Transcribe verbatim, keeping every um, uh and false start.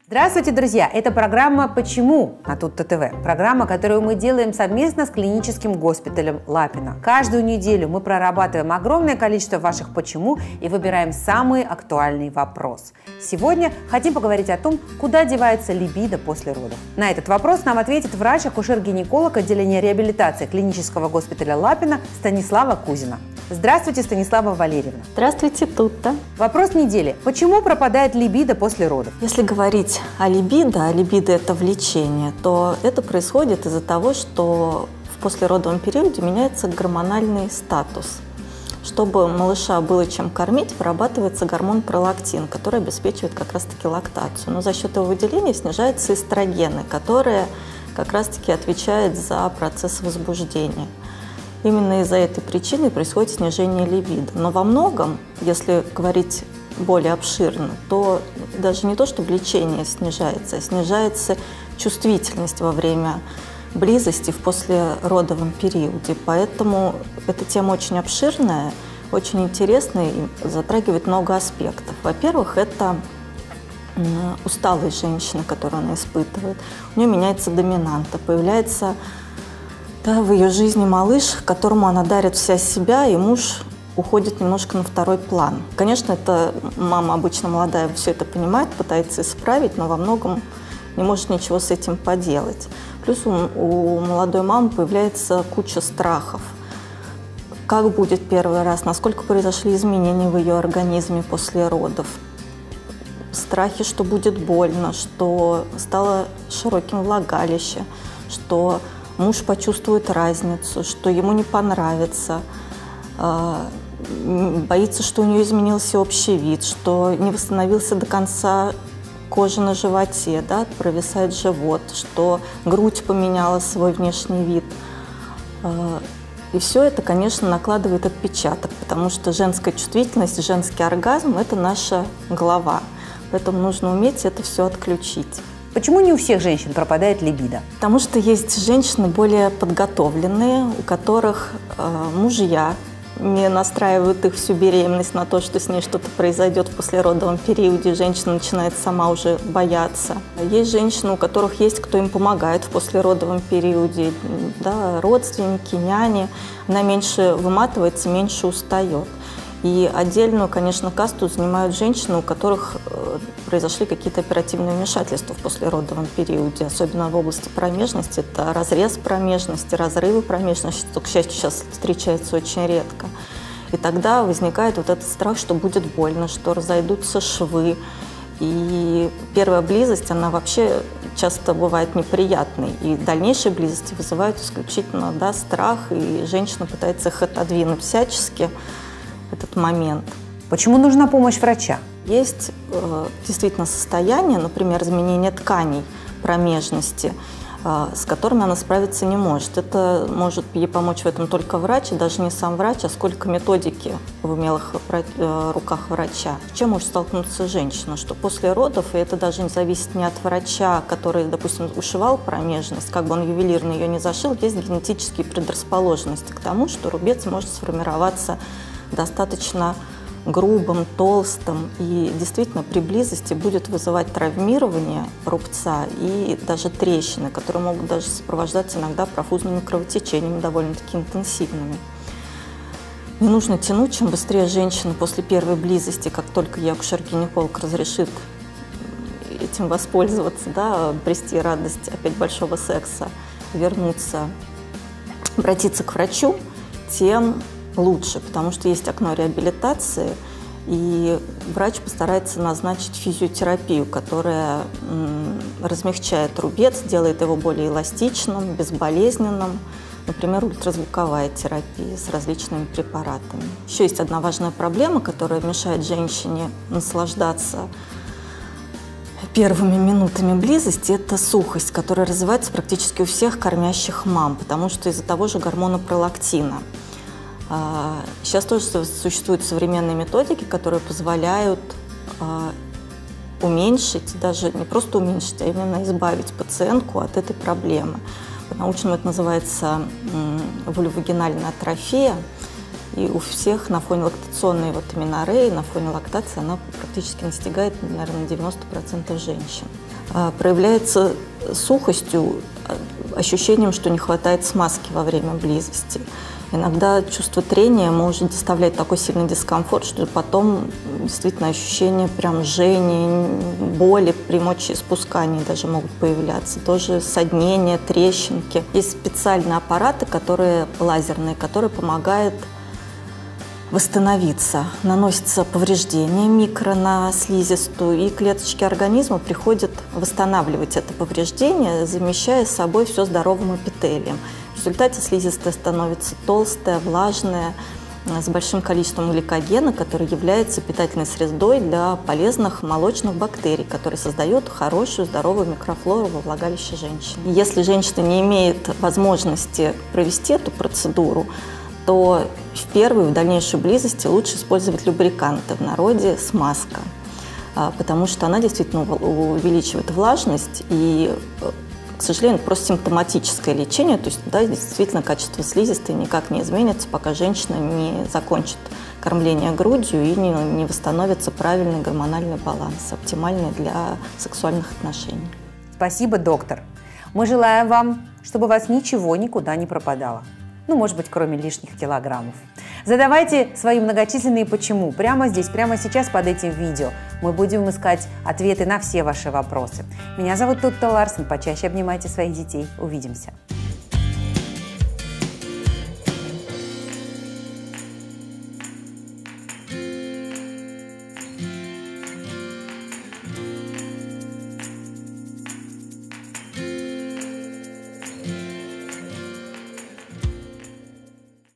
Здравствуйте, друзья! Это программа «Почему?» на Тут-ТВ. Программа, которую мы делаем совместно с клиническим госпиталем Лапино. Каждую неделю мы прорабатываем огромное количество ваших «почему» и выбираем самый актуальный вопрос. Сегодня хотим поговорить о том, куда девается либидо после родов. На этот вопрос нам ответит врач-акушер-гинеколог отделения реабилитации клинического госпиталя Лапино Станислава Кузина. Здравствуйте, Станислава Валерьевна. Здравствуйте, Тутта. Вопрос недели. Почему пропадает либидо после родов? Если говорить о либидо, а либидо – это влечение, то это происходит из-за того, что в послеродовом периоде меняется гормональный статус. Чтобы малыша было чем кормить, вырабатывается гормон пролактин, который обеспечивает как раз-таки лактацию. Но за счет его выделения снижаются эстрогены, которые как раз-таки отвечают за процесс возбуждения. Именно из-за этой причины происходит снижение либидо. Но во многом, если говорить более обширно, то даже не то, что влечение снижается, а снижается чувствительность во время близости в послеродовом периоде. Поэтому эта тема очень обширная, очень интересная и затрагивает много аспектов. Во-первых, это усталость женщины, которую она испытывает. У нее меняется доминанта, появляется да, в ее жизни малыш, которому она дарит вся себя, и муж уходит немножко на второй план. Конечно, это мама обычно молодая все это понимает, пытается исправить, но во многом не может ничего с этим поделать. Плюс у, у молодой мамы появляется куча страхов. Как будет первый раз, насколько произошли изменения в ее организме после родов. Страхи, что будет больно, что стало широким влагалище, что муж почувствует разницу, что ему не понравится. Боится, что у нее изменился общий вид, что не восстановился до конца кожа на животе, да, провисает живот, что грудь поменяла свой внешний вид. И все это, конечно, накладывает отпечаток, потому что женская чувствительность, женский оргазм – это наша голова. Поэтому нужно уметь это все отключить. Почему не у всех женщин пропадает либидо? Потому что есть женщины более подготовленные, у которых э, мужья не настраивают их всю беременность на то, что с ней что-то произойдет в послеродовом периоде. Женщина начинает сама уже бояться. Есть женщины, у которых есть кто им помогает в послеродовом периоде, да, родственники, няни. Она меньше выматывается, меньше устает. И отдельную, конечно, касту занимают женщины, у которых произошли какие-то оперативные вмешательства в послеродовом периоде, особенно в области промежности. Это разрез промежности, разрывы промежности, что, к счастью, сейчас встречается очень редко. И тогда возникает вот этот страх, что будет больно, что разойдутся швы. И первая близость, она вообще часто бывает неприятной. И дальнейшие близости вызывают исключительно, да, страх, и женщина пытается их отодвинуть всячески, этот момент. Почему нужна помощь врача? Есть э, действительно состояние, например, изменение тканей промежности, э, с которыми она справиться не может. Это может ей помочь в этом только врач, и даже не сам врач, а сколько методики в умелых э, руках врача. С чем может столкнуться женщина? Что после родов, и это даже не зависит не от врача, который, допустим, ушивал промежность, как бы он ювелирно ее не зашил, есть генетические предрасположенности к тому, что рубец может сформироваться достаточно грубым, толстым, и действительно при близости будет вызывать травмирование рубца и даже трещины, которые могут даже сопровождаться иногда профузными кровотечениями довольно-таки интенсивными. Не нужно тянуть, чем быстрее женщина после первой близости, как только ей акушер-гинеколог разрешит этим воспользоваться, да, обрести радость опять большого секса, вернуться, обратиться к врачу, тем лучше, потому что есть окно реабилитации, и врач постарается назначить физиотерапию, которая м, размягчает рубец, делает его более эластичным, безболезненным, например, ультразвуковая терапия с различными препаратами. Еще есть одна важная проблема, которая мешает женщине наслаждаться первыми минутами близости, это сухость, которая развивается практически у всех кормящих мам, потому что из-за того же гормона пролактина. Сейчас тоже существуют современные методики, которые позволяют уменьшить, даже не просто уменьшить, а именно избавить пациентку от этой проблемы. По-научному это называется вульвагинальная атрофия. И у всех на фоне лактационной вот аменореи, на фоне лактации она практически настигает, наверное, девяносто процентов женщин. Проявляется сухостью, ощущением, что не хватает смазки во время близости. Иногда чувство трения может доставлять такой сильный дискомфорт, что потом действительно ощущение прям жжения, боли при мочеиспускании даже могут появляться. Тоже соднение, трещинки. Есть специальные аппараты, которые лазерные, которые помогают восстановиться. Наносится повреждение микро на слизистую, и клеточки организма приходят восстанавливать это повреждение, замещая собой все здоровым эпителием. В результате слизистая становится толстая, влажная, с большим количеством гликогена, который является питательной средой для полезных молочных бактерий, которые создают хорошую здоровую микрофлору во влагалище женщины. Если женщина не имеет возможности провести эту процедуру, то в первой, в дальнейшей близости лучше использовать лубриканты, в народе смазка, потому что она действительно увеличивает влажность, и, к сожалению, это просто симптоматическое лечение, то есть да, действительно качество слизистой никак не изменится, пока женщина не закончит кормление грудью и не, не восстановится правильный гормональный баланс, оптимальный для сексуальных отношений. Спасибо, доктор. Мы желаем вам, чтобы у вас ничего никуда не пропадало. Ну, может быть, кроме лишних килограммов. Задавайте свои многочисленные «почему» прямо здесь, прямо сейчас под этим видео. Мы будем искать ответы на все ваши вопросы. Меня зовут Тутта Ларсен. Почаще обнимайте своих детей. Увидимся.